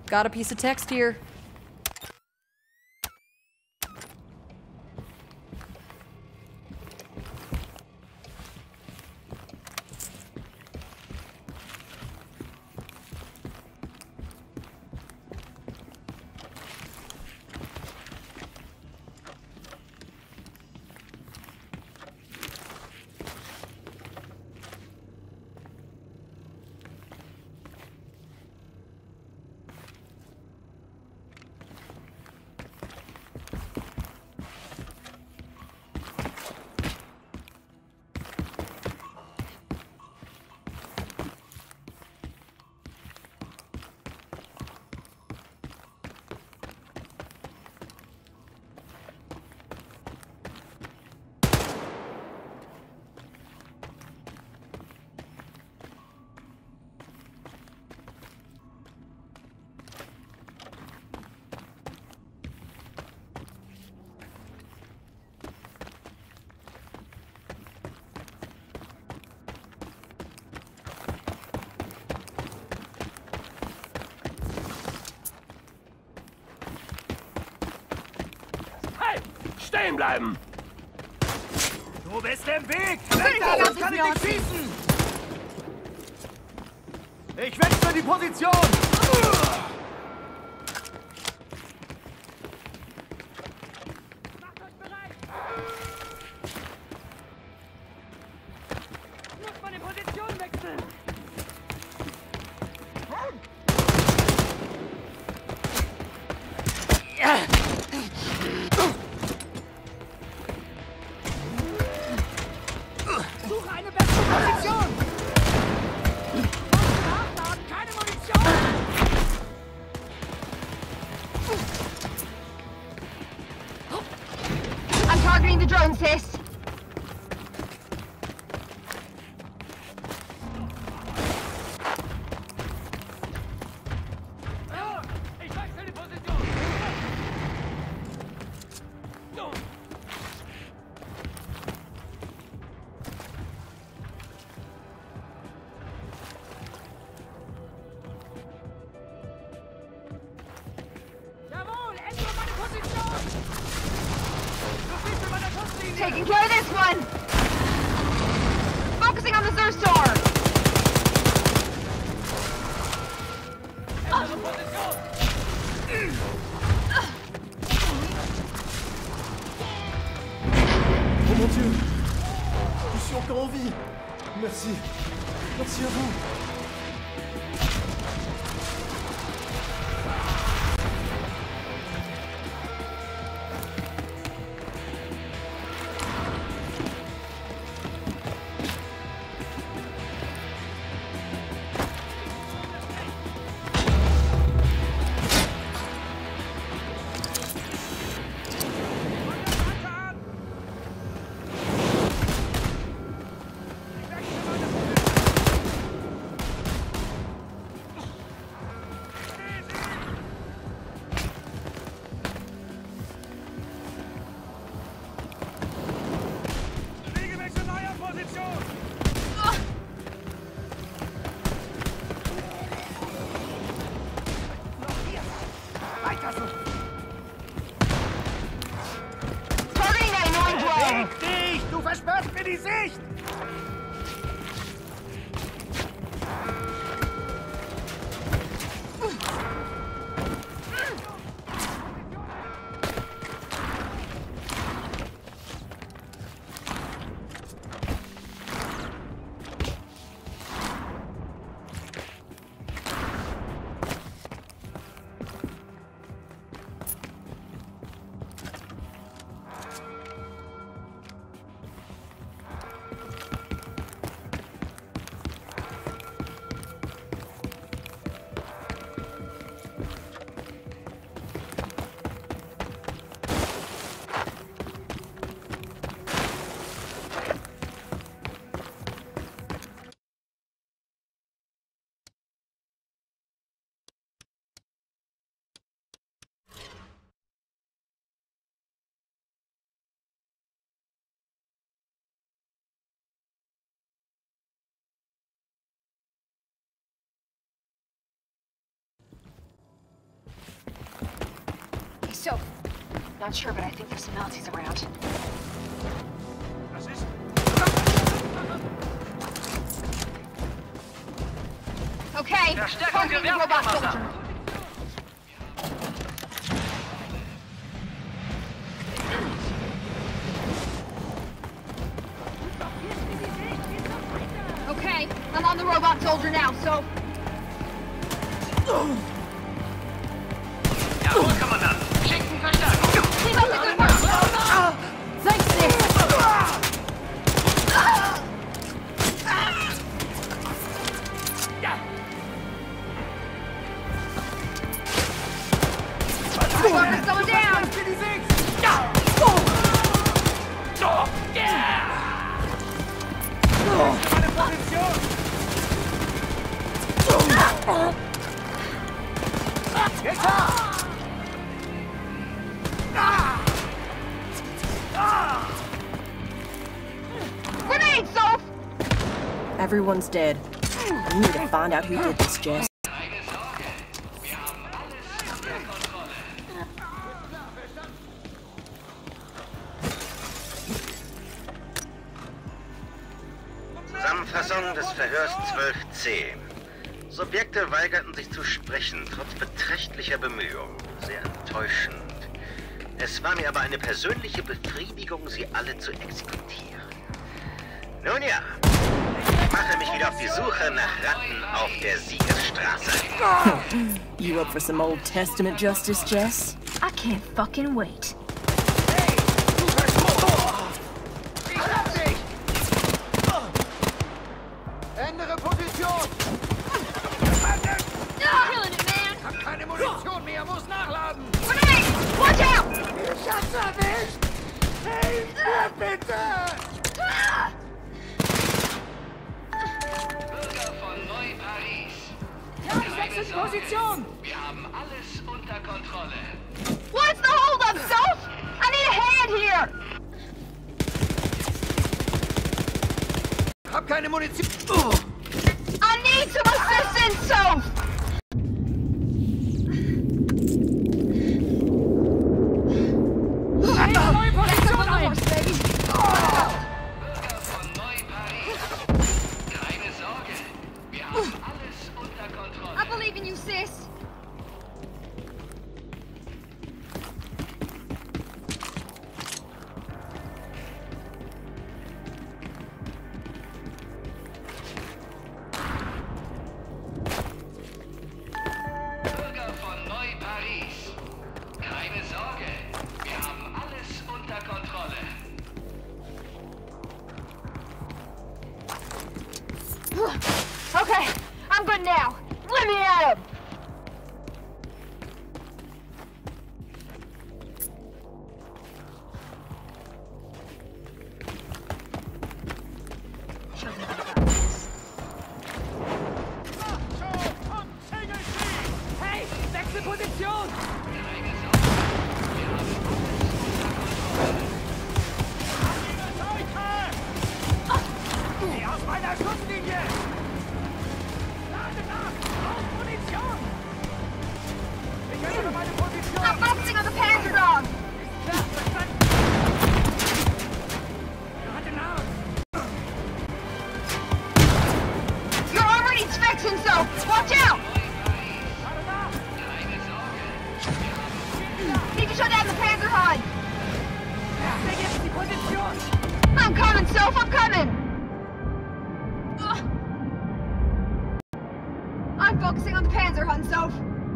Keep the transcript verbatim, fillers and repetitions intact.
Got a piece of text here. Stehen bleiben! Du bist im Weg! Weg da, sonst kann ich nicht schießen! Ich wechsle die Position! Macht euch bereit! Muss man die Position wechseln! Suche eine bessere Position! Nachladen, keine Munition! I'm targeting the drone, sis. Ich wechsle die Position! Jawohl, ändere meine Position! Du bist in meiner Schusslinie! Taking care of this one. Focusing on the third store. Ändere Position! Oh mon Dieu! Je suis encore en vie! Merci. Merci à vous. Not sure, but I think there's some Nazis around. Das ist... Okay, Verstärkung targeting the gewährt, robot Kommandant. soldier. Okay, I'm on the robot soldier now, so... Jawohl, Kommandant. Schicken Verstärkung. Keep up the good work! Thanks, sis! Roboter's going down! Meine Position. Jetzt da! Grenade, Soph! Everyone's dead. We need to find out who did this, Jess. Zusammenfassung des Verhörs zwölf c. Subjekte weigerten sich zu sprechen, trotz beträchtlicher Bemühungen. Sehr enttäuschend. Es war mir aber eine persönliche Befriedigung, sie alle zu exekutieren. Nun ja, ich mache mich wieder auf die Suche nach Ratten auf der Siegesstraße. You up for some Old Testament justice, Jess? I can't fucking wait. Ich hab dich! Ändere Position! Killing it, man! Hab keine Munition mehr, muss nachladen! Grenade! Watch out! Ich hab's erwischt! Hilf mir bitte! Bürger von Neu-Paris. Ja, ich wechsle die Position! Wir haben alles unter Kontrolle. What's the holdup, Soph? I need a hand here! Hab keine Munition! I need some assistance, Soph! Eine neue Position ein! Bürger von Neu-Paris. Keine Sorge. Wir haben alles unter Kontrolle. I believe in you, sis. Bürger von Neu-Paris. Keine Sorge. Wir haben alles unter Kontrolle. Okay, I'm good now. Let me at him! Hey, wechsel Position! Geh aus meiner Schusslinie! Lade nach! Auf Munition! Ich ändere meine Position! I'm focusing on the Panzer dog! Klar, verstanden! Lade nach! Your armor needs fixing, Soph! Watch out! Lade nach! Need to shut down the Panzer Hunt! Wechsel jetzt die Position! I'm coming, Soph! I'm coming! Ugh. I'm focusing on the Panzer Hunt, Soph!